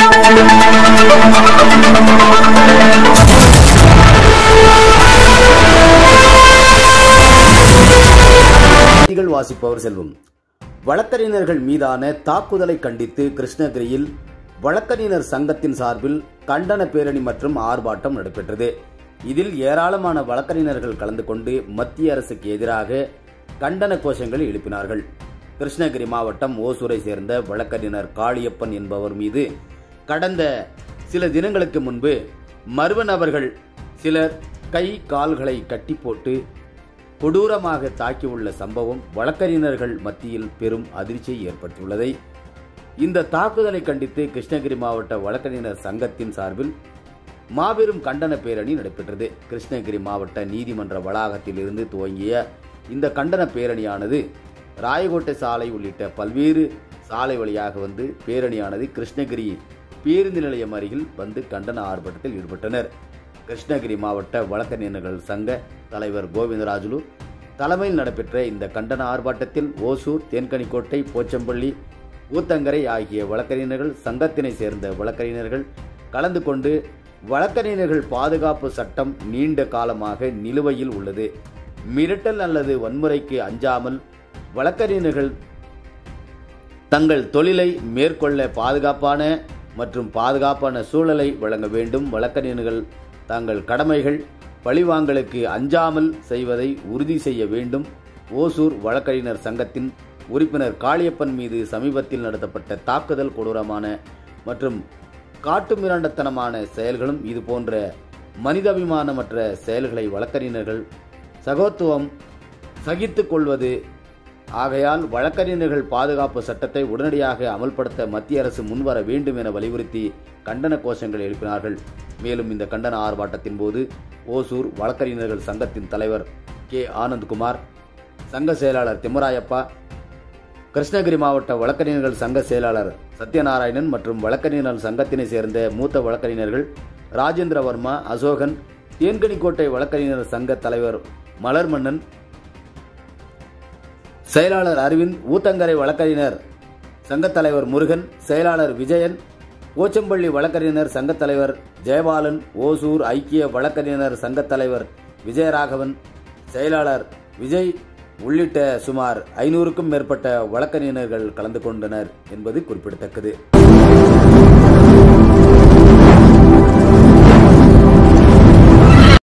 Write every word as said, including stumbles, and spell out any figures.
வாசிப்பவர் செல்வம். வழக்கறிஞர்கள் மீதான தாக்குதலை கண்டித்து கிருஷ்ணகிரியில் வழக்கறிஞர் சங்கத்தின் சார்பில் கண்டன பேரணி மற்றும் ஆர்ப்பாட்டம் நடைபெற்றது. இதில் ஏராளமான வழக்கறிஞர்கள் கலந்து கொண்டு மத்திய அரசுக்கு எதிராக கண்டன கோஷங்களை எழுப்பினார்கள். கிருஷ்ணகிரி மாவட்டம் ஓசூரை சேர்ந்த வழக்கறிஞர் காளியப்பன் என்பவர் மீது கடந்த சில தினங்களுக்கு முன்பு மர்ம நபர்கள் சிலர் கை கால்களை கட்டி போட்டு கொடூரமாக தாக்கியுள்ள சம்பவம் வழக்கறிஞர்கள் மத்தியில் பெரும் அதிர்ச்சியை ஏற்படுத்தியுள்ளதை இந்த தாக்குதலை கண்டித்து கிருஷ்ணகிரி மாவட்ட வழக்கறிஞர் சங்கத்தின் சார்பில் மாபெரும் கண்டன பேரணி நடைபெற்றது. கிருஷ்ணகிரி மாவட்ட நீதிமன்ற வளாகத்தில் இருந்து துவங்கிய இந்த கண்டன பேரணியானது ராயகோட்டை சாலை உள்ளிட்ட பல்வேறு சாலை வழியாக வந்து பேரணியானது கிருஷ்ணகிரி பேருந்து நிலையம் அருகில் வந்து கண்டன ஆர்ப்பாட்டத்தில் ஈடுபட்டனர். கிருஷ்ணகிரி மாவட்ட வழக்கறிஞர்கள் சங்க தலைவர் கோவிந்தராஜுலு தலைமையில் நடைபெற்ற இந்த கண்டன ஆர்ப்பாட்டத்தில் ஓசூர், தேன்கனிக்கோட்டை, போச்சம்பள்ளி, ஊத்தங்கரை ஆகிய வழக்கறிஞர்கள் சங்கத்தினை சேர்ந்த வழக்கறிஞர்கள் கலந்து கொண்டு வழக்கறிஞர்கள் பாதுகாப்பு சட்டம் நீண்ட காலமாக நிலுவையில் உள்ளது, மிரட்டல் அல்லது வன்முறைக்கு அஞ்சாமல் வழக்கறிஞர்கள் தங்கள் தொழிலை மேற்கொள்ள பாதுகாப்பான மற்றும் பாதுகாப்பான சூழலை வழங்க வேண்டும், வழக்கறிஞர்கள் தங்கள் கடமைகள் பழிவாங்கலுக்கு அஞ்சாமல் செய்வதை உறுதி செய்ய வேண்டும். ஓசூர் வழக்கறிஞர் சங்கத்தின் உறுப்பினர் காளியப்பன் மீது சமீபத்தில் நடத்தப்பட்ட தாக்குதல் கொடூரமான மற்றும் காட்டுமிராண்டத்தனமான செயல்களும் இதுபோன்ற மனிதாபிமானமற்ற செயல்களை வழக்கறிஞர்கள் சகோத்துவம் சகித்துக் கொள்வது. ஆகையால் வழக்கறிஞர்கள் பாதுகாப்பு சட்டத்தை உடனடியாக அமல்படுத்த மத்திய அரசு முன்வர வேண்டும் என வலியுறுத்தி கண்டன கோஷங்கள் எழுப்பினார்கள். மேலும் இந்த கண்டன ஆர்ப்பாட்டத்தின் போது ஓசூர் வழக்கறிஞர்கள் சங்கத்தின் தலைவர் கே ஆனந்த்குமார், சங்க செயலாளர் திம்மராயப்பா, கிருஷ்ணகிரி மாவட்ட வழக்கறிஞர்கள் சங்க செயலாளர் சத்யநாராயணன் மற்றும் வழக்கறிஞர்கள் சங்கத்தினை சேர்ந்த மூத்த வழக்கறிஞர்கள் ராஜேந்திரவர்மா, அசோகன், தேன்கனிக்கோட்டை வழக்கறிஞர் சங்க தலைவர் மலர்மன்னன், செயலாளர் அரவிந்த், ஊத்தங்கரை வழக்கறிஞர் சங்க தலைவர் முருகன், செயலாளர் விஜயன், போச்சம்பள்ளி வழக்கறிஞர் சங்க தலைவர் ஜெயபாலன், ஓசூர் ஐக்கிய வழக்கறிஞர் சங்க தலைவர் விஜயராகவன், செயலாளர் விஜய் உள்ளிட்ட சுமார் ஐநூறுக்கும் மேற்பட்ட வழக்கறிஞர்கள் கலந்து கொண்டனர் என்பது குறிப்பிடத்தக்கது.